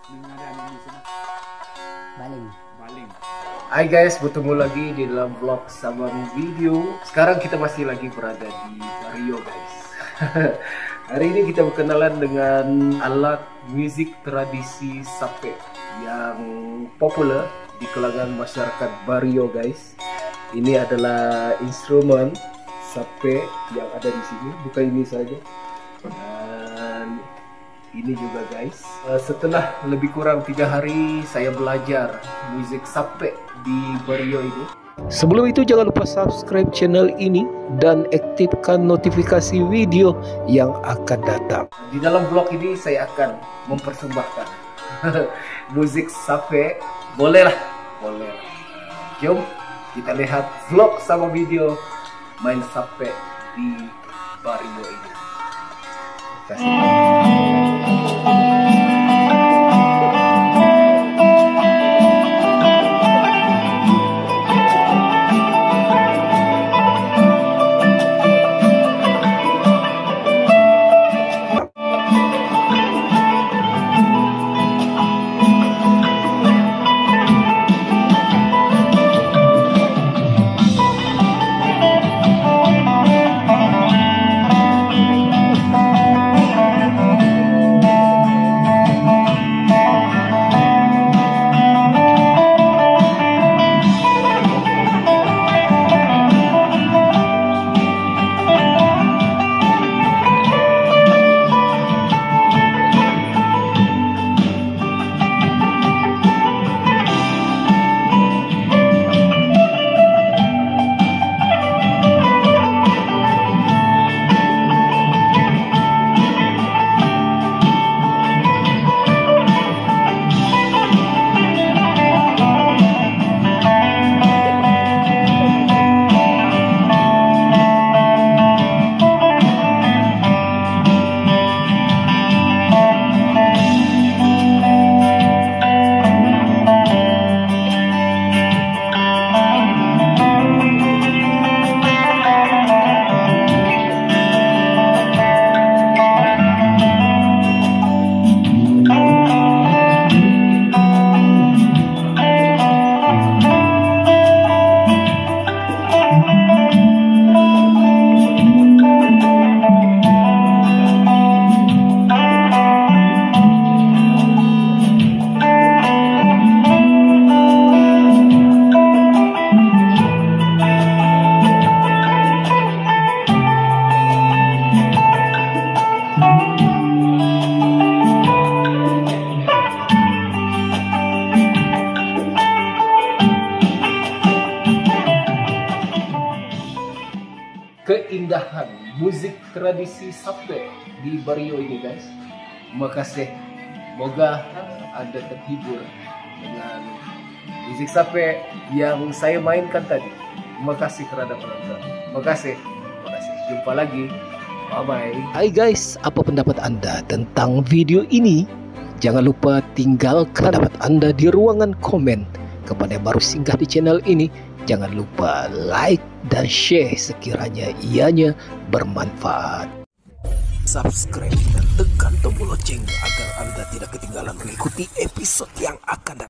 Baling. Hai guys, bertemu lagi di dalam vlog Sabang Video. Sekarang kita masih lagi berada di Barrio guys. Hari ini kita berkenalan dengan alat musik tradisi sape yang populer di kalangan masyarakat Barrio guys. Ini adalah instrumen sape yang ada di sini, bukan ini saja. Dan ini juga guys, setelah lebih kurang 3 hari saya belajar musik sape di Barrio ini. Sebelum itu jangan lupa subscribe channel ini dan aktifkan notifikasi video yang akan datang. Di dalam vlog ini saya akan mempersembahkan musik sape. Boleh. Jom kita lihat vlog sama video main sape di Barrio ini. Terima kasih. Keindahan musik tradisi sape di Barrio ini guys. Terima kasih. Semoga Anda terhibur dengan musik sape yang saya mainkan tadi. Terima kasih terhadap penonton. Terima kasih. Jumpa lagi. Bye bye. Hai guys, apa pendapat Anda tentang video ini? Jangan lupa tinggalkan pendapat Anda di ruangan komen. Kepada yang baru singgah di channel ini, jangan lupa like dan share sekiranya ianya bermanfaat. Subscribe dan tekan tombol lonceng agar Anda tidak ketinggalan mengikuti episode yang akan datang.